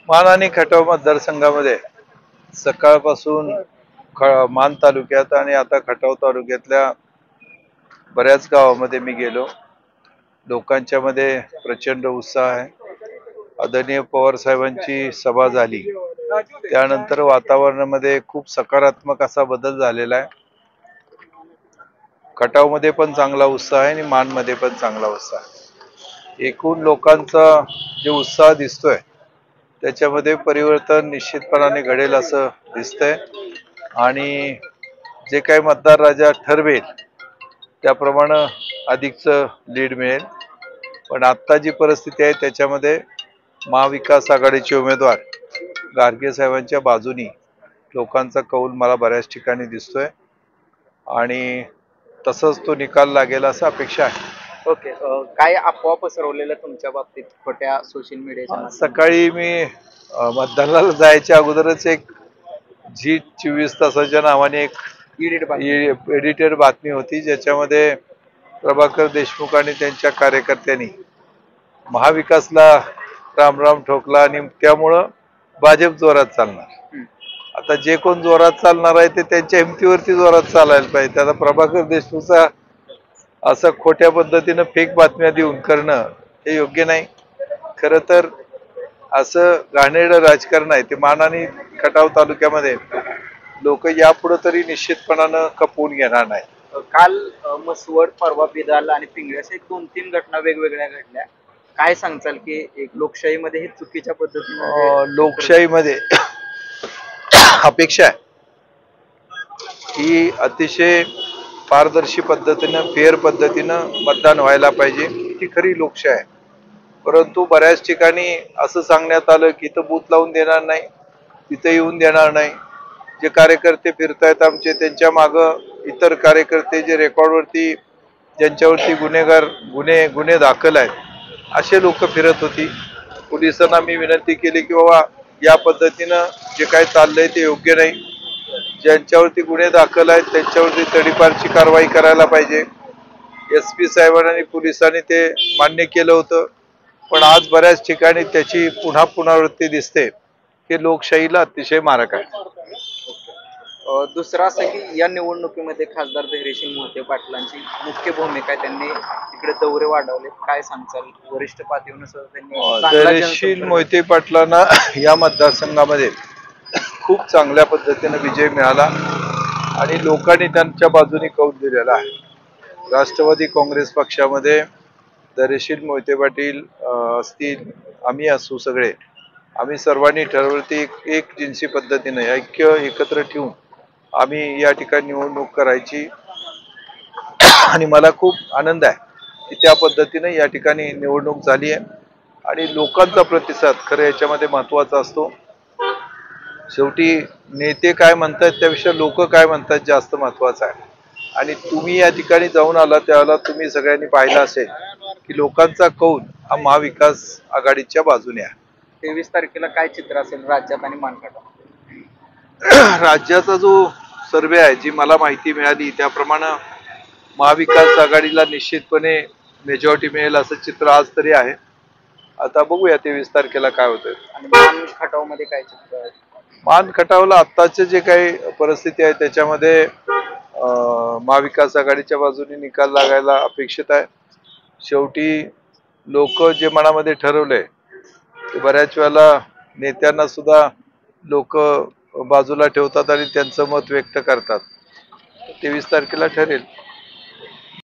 मान आणि खटाव मतदारसंघामध्ये सकाळपासून मान तालुक्यात आणि आता खटाव तालुक्यातल्या बऱ्याच गावामध्ये मी गेलो. लोकांच्या मध्ये प्रचंड उत्साह आहे. आदरणीय पवार साहेबांची सभा झाली त्यानंतर वातावरणामध्ये खूप सकारात्मक असा बदल झालेला आहे. खटावमध्ये पण चांगला उत्साह आहे आणि मानमध्ये पण चांगला उत्साह आहे. एकूण लोकांचा जे उत्साह दिसतोय त्याच्यामध्ये परिवर्तन निश्चितपणाने घडेल असं दिसतंय आणि जे काही मतदार राजा ठरवेल त्याप्रमाणे अधिकच लीड मिळेल. पण आता जी परिस्थिती आहे त्याच्यामध्ये महाविकास आघाडीचे उमेदवार गारगे साहेबांच्या बाजूनी लोकांचा कौल मला बऱ्याच ठिकाणी दिसतोय आणि तसंच तो निकाल लागेल असं अपेक्षा आहे. ओके. काय अफवा पसरवलेल्या तुमच्या बाबतीत खोट्या सोशल मीडियाच्या सकाळी मी मतदानाला जायच्या अगोदरच एक जी 24 तासाच्या नावाने एक एडिटेड बातमी होती ज्याच्यामध्ये प्रभाकर देशमुख आणि त्यांच्या कार्यकर्त्यांनी महाविकासला रामराम ठोकला आणि त्यामुळं भाजप जोरात चालणार. आता जे कोण जोरात चालणार आहे ते त्यांच्या हिमतीवरती जोरात चालायला पाहिजे. त्याला प्रभाकर देशमुखचा असं खोट्या पद्धतीनं फेक बातम्या देऊन करणं हे योग्य नाही. खरं तर असं घाणेरडं राजकारण आहे ते मान आणि खटाव तालुक्यामध्ये लोक यापुढे तरी निश्चितपणानं खपवून घेणार नाही. काल मसवड, परवा बिदाल आणि पिंगळे अशा 2-3 घटना वेगवेगळ्या घडल्या. काय सांगचाल की एक लोकशाहीमध्ये हे चुकीच्या पद्धतीने लोकशाहीमध्ये अपेक्षा आहे की अतिशय पारदर्शी पद्धतीनं फेअर पद्धतीनं मतदान व्हायला पाहिजे. ती खरी लोकशाही आहे. परंतु बऱ्याच ठिकाणी असं सांगण्यात आलं की इथं बूथ लावून देणार नाही, तिथे येऊन देणार नाही. जे कार्यकर्ते फिरतायत आमचे त्यांच्या मागं इतर कार्यकर्ते जे रेकॉर्डवरती ज्यांच्यावरती गुन्हे दाखल आहेत असे लोक फिरत होती. पोलिसांना मी विनंती केली की बाबा या पद्धतीनं जे काय चाललंय ते योग्य नाही. ज्यांच्यावरती गुन्हे दाखल आहेत त्यांच्यावरती तडीपारची कारवाई करायला पाहिजे. SP साहेबांनी आणि पोलिसांनी ते मान्य केलं होतं. पण आज बऱ्याच ठिकाणी त्याची पुनरावृत्ती दिसते की लोकशाहीला अतिशय मारक आहे. दुसरा असं की या निवडणुकीमध्ये खासदार धैर्यशील मोहिते पाटलांची मुख्य भूमिका आहे. त्यांनी इकडे दौरे वाढवले. काय सांगचाल? वरिष्ठ पातळीवर त्यांनी धैर्यशील मोहिते पाटलांना या मतदारसंघामध्ये खूप चांगल्या पद्धतीने विजय मिळाला आणि लोकांनी त्यांच्या बाजूने कौल दिलेला आहे. राष्ट्रवादी काँग्रेस पक्षामध्ये धैर्यशील मोहिते पाटील असतील, आम्ही असू, सगळे आम्ही सर्वांनी ठरवलं एक जिन्सी पद्धतीने ऐक्य एकत्र ठेवून आम्ही या ठिकाणी निवडणूक करायची आणि मला खूप आनंद आहे की त्या पद्धतीने या ठिकाणी निवडणूक झाली आहे आणि लोकांचा प्रतिसाद खरं याच्यामध्ये महत्वाचा असतो. शेवटी नेते काय म्हणतात त्यापेक्षा लोक काय म्हणतात जास्त महत्वाचं आहे. आणि तुम्ही या ठिकाणी जाऊन आला त्यावेळेला तुम्ही सगळ्यांनी पाहिलं असेल की लोकांचा कौल हा महाविकास आघाडीच्या बाजूने आहे. 23 तारखेला काय चित्र असेल राज्यात आणि मानखटाव? राज्याचा जो सर्वे आहे, जी मला माहिती मिळाली त्याप्रमाणे महाविकास आघाडीला निश्चितपणे मेजॉरिटी मिळेल असं चित्र आज तरी आहे. आता बघूया 23 तारखेला काय होतंय. आणि मानखटाव मध्ये काय चित्र आहे? मान खटावला आत्ताचे जे काही परिस्थिती आहे त्याच्यामध्ये महाविकास आघाडीच्या बाजूने निकाल लागायला अपेक्षित आहे. शेवटी लोक जे मनामध्ये ठरवलंय ते बऱ्याच वेळेला नेत्यांना सुद्धा लोक बाजूला ठेवतात आणि त्यांचं मत व्यक्त करतात. 23 तारखेला ठरेल.